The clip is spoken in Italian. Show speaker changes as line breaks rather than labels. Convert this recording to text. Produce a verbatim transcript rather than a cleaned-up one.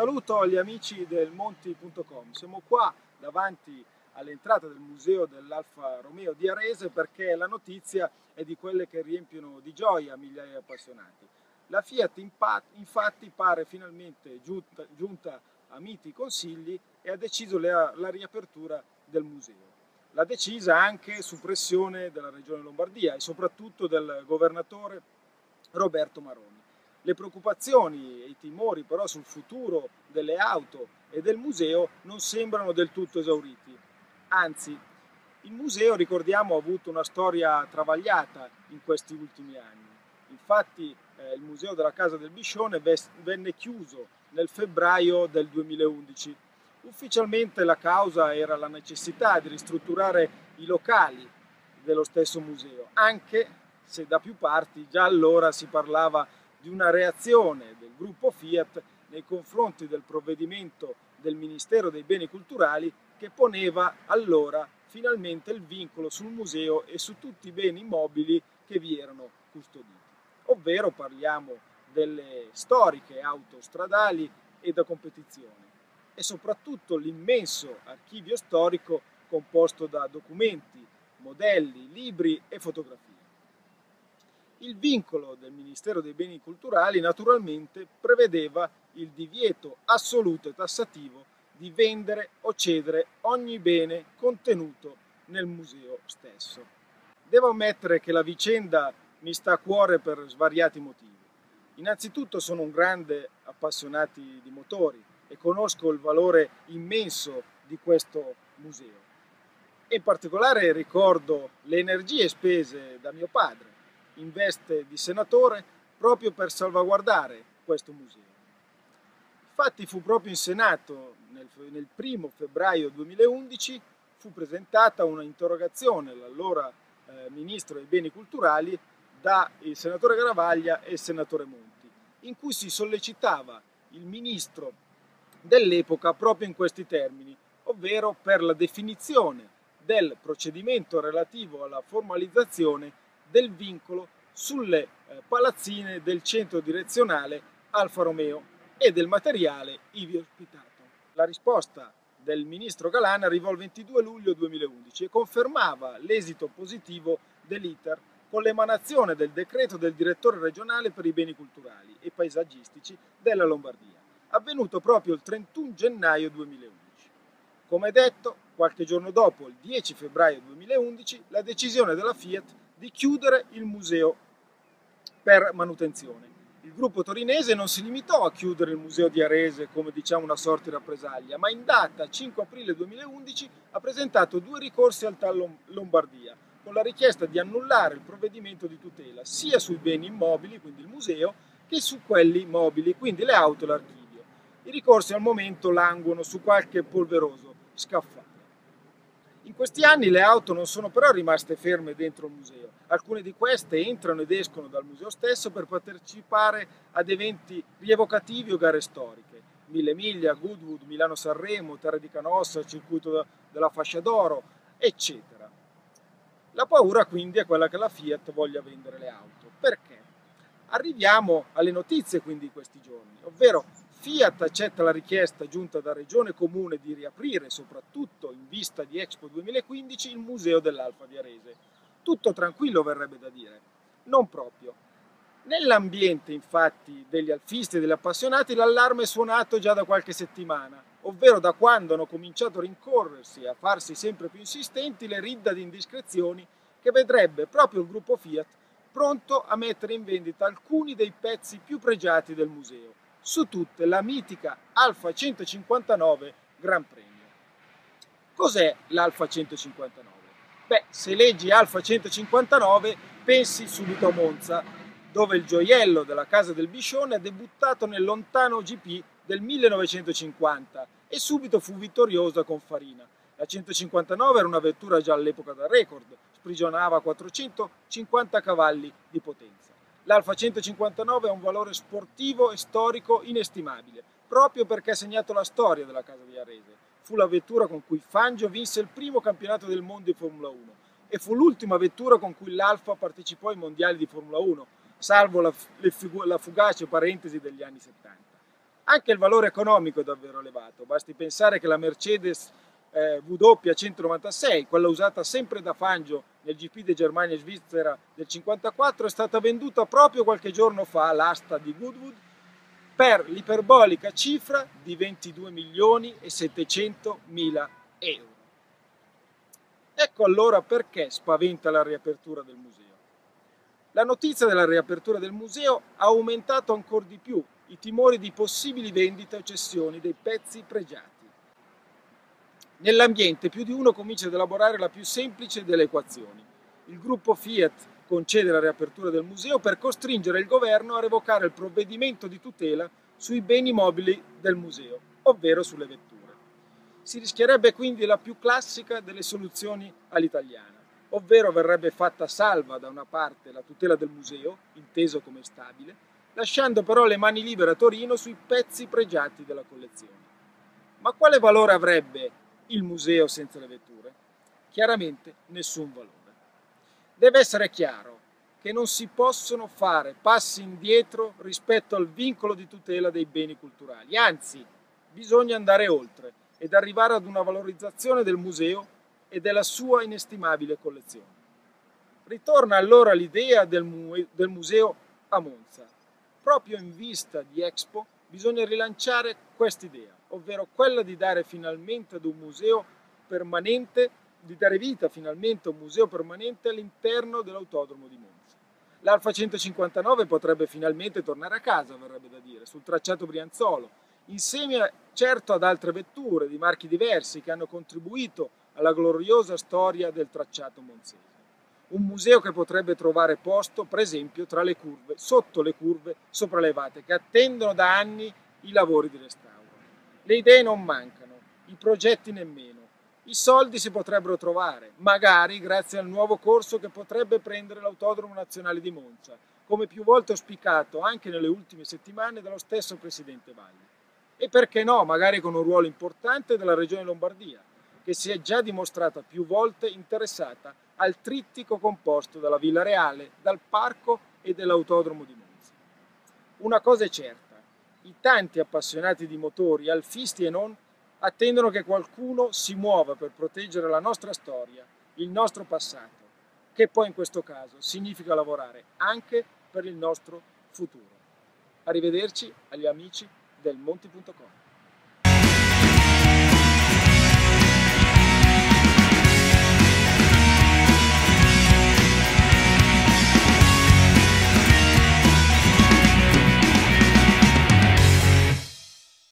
saluto gli amici del Monti punto com. Siamo qua davanti all'entrata del museo dell'Alfa Romeo di Arese perché la notizia è di quelle che riempiono di gioia migliaia di appassionati. La Fiat infatti pare finalmente giunta, giunta a miti consigli e ha deciso la, la riapertura del museo. L'ha decisa anche su pressione della Regione Lombardia e soprattutto del governatore Roberto Maroni. Le preoccupazioni e i timori però sul futuro delle auto e del museo non sembrano del tutto esauriti. Anzi, il museo, ricordiamo, ha avuto una storia travagliata in questi ultimi anni. Infatti eh, il museo della Casa del Biscione venne chiuso nel febbraio del duemilaundici. Ufficialmente la causa era la necessità di ristrutturare i locali dello stesso museo, anche se da più parti già allora si parlava di una reazione del gruppo Fiat nei confronti del provvedimento del Ministero dei Beni Culturali che poneva allora finalmente il vincolo sul museo e su tutti i beni immobili che vi erano custoditi. Ovvero parliamo delle storiche auto stradali e da competizione e soprattutto l'immenso archivio storico composto da documenti, modelli, libri e fotografie. Il vincolo del Ministero dei Beni Culturali naturalmente prevedeva il divieto assoluto e tassativo di vendere o cedere ogni bene contenuto nel museo stesso. Devo ammettere che la vicenda mi sta a cuore per svariati motivi. Innanzitutto sono un grande appassionato di motori e conosco il valore immenso di questo museo. In particolare ricordo le energie spese da mio padre in veste di senatore proprio per salvaguardare questo museo. Infatti fu proprio in Senato nel, nel primo febbraio duemilaundici fu presentata una interrogazione all'allora eh, Ministro dei Beni Culturali da il senatore Garavaglia e il senatore Monti, in cui si sollecitava il Ministro dell'epoca proprio in questi termini, ovvero per la definizione del procedimento relativo alla formalizzazione del vincolo sulle eh, palazzine del centro direzionale Alfa Romeo e del materiale ivi ospitato. La risposta del ministro Galan arrivò il ventidue luglio duemilaundici e confermava l'esito positivo dell'iter con l'emanazione del decreto del direttore regionale per i beni culturali e paesaggistici della Lombardia, avvenuto proprio il trentuno gennaio duemilaundici. Come detto, qualche giorno dopo, il dieci febbraio duemilaundici, la decisione della Fiat di chiudere il museo per manutenzione. Il gruppo torinese non si limitò a chiudere il museo di Arese come diciamo una sorta di rappresaglia, ma in data cinque aprile duemilaundici ha presentato due ricorsi al TAR Lombardia con la richiesta di annullare il provvedimento di tutela sia sui beni immobili, quindi il museo, che su quelli mobili, quindi le auto e l'archivio. I ricorsi al momento languono su qualche polveroso scaffale. In questi anni le auto non sono però rimaste ferme dentro il museo. Alcune di queste entrano ed escono dal museo stesso per partecipare ad eventi rievocativi o gare storiche. Mille Miglia, Goodwood, Milano-Sanremo, Terra di Canossa, Circuito della Fascia d'Oro, eccetera. La paura quindi è quella che la Fiat voglia vendere le auto. Perché? Arriviamo alle notizie quindi di questi giorni, ovvero Fiat accetta la richiesta giunta da Regione e Comune di riaprire, soprattutto in vista di Expo duemilaquindici, il museo dell'Alfa di Arese. Tutto tranquillo verrebbe da dire, non proprio. Nell'ambiente infatti degli alfisti e degli appassionati l'allarme è suonato già da qualche settimana, ovvero da quando hanno cominciato a rincorrersi e a farsi sempre più insistenti le ridda di indiscrezioni che vedrebbe proprio il gruppo Fiat pronto a mettere in vendita alcuni dei pezzi più pregiati del museo. Su tutte la mitica Alfa centocinquantanove Gran Premio. Cos'è l'Alfa centocinquantanove? Beh, se leggi Alfa centocinquantanove pensi subito a Monza, dove il gioiello della Casa del Biscione ha debuttato nel lontano G P del millenovecentocinquanta e subito fu vittoriosa con Farina. La centocinquantanove era una vettura già all'epoca da record, sprigionava quattrocentocinquanta cavalli di potenza. L'Alfa centocinquantanove ha un valore sportivo e storico inestimabile, proprio perché ha segnato la storia della Casa di Arese. Fu la vettura con cui Fangio vinse il primo campionato del mondo di Formula uno e fu l'ultima vettura con cui l'Alfa partecipò ai mondiali di Formula uno, salvo la, la fugace parentesi degli anni settanta. Anche il valore economico è davvero elevato, basti pensare che la Mercedes eh, W centonovantasei, quella usata sempre da Fangio nel G P di Germania e Svizzera del cinquantaquattro, è stata venduta proprio qualche giorno fa all'asta di Goodwood per l'iperbolica cifra di ventidue milioni e settecentomila euro. Ecco allora perché spaventa la riapertura del museo. La notizia della riapertura del museo ha aumentato ancora di più i timori di possibili vendite o cessioni dei pezzi pregiati. Nell'ambiente più di uno comincia ad elaborare la più semplice delle equazioni. Il gruppo Fiat concede la riapertura del museo per costringere il governo a revocare il provvedimento di tutela sui beni mobili del museo, ovvero sulle vetture. Si rischierebbe quindi la più classica delle soluzioni all'italiana, ovvero verrebbe fatta salva da una parte la tutela del museo, inteso come stabile, lasciando però le mani libere a Torino sui pezzi pregiati della collezione. Ma quale valore avrebbe il museo senza le vetture? Chiaramente nessun valore. Deve essere chiaro che non si possono fare passi indietro rispetto al vincolo di tutela dei beni culturali, anzi bisogna andare oltre ed arrivare ad una valorizzazione del museo e della sua inestimabile collezione. Ritorna allora l'idea del, mu del museo a Monza. Proprio in vista di Expo bisogna rilanciare quest'idea, ovvero quella di dare finalmente ad un museo permanente, di dare vita finalmente a un museo permanente all'interno dell'autodromo di Monza. L'Alfa centocinquantanove potrebbe finalmente tornare a casa, verrebbe da dire, sul tracciato Brianzolo, insieme a, certo ad altre vetture di marchi diversi che hanno contribuito alla gloriosa storia del tracciato monzese. Un museo che potrebbe trovare posto, per esempio, tra le curve, sotto le curve sopraelevate, che attendono da anni i lavori di restauro. Le idee non mancano, i progetti nemmeno. I soldi si potrebbero trovare, magari grazie al nuovo corso che potrebbe prendere l'Autodromo Nazionale di Monza, come più volte auspicato anche nelle ultime settimane dallo stesso Presidente Valli. E perché no, magari con un ruolo importante della Regione Lombardia, che si è già dimostrata più volte interessata al trittico composto dalla Villa Reale, dal parco e dell'Autodromo di Monza. Una cosa è certa, i tanti appassionati di motori, alfisti e non, attendono che qualcuno si muova per proteggere la nostra storia, il nostro passato, che poi in questo caso significa lavorare anche per il nostro futuro. Arrivederci agli amici del Monti punto com.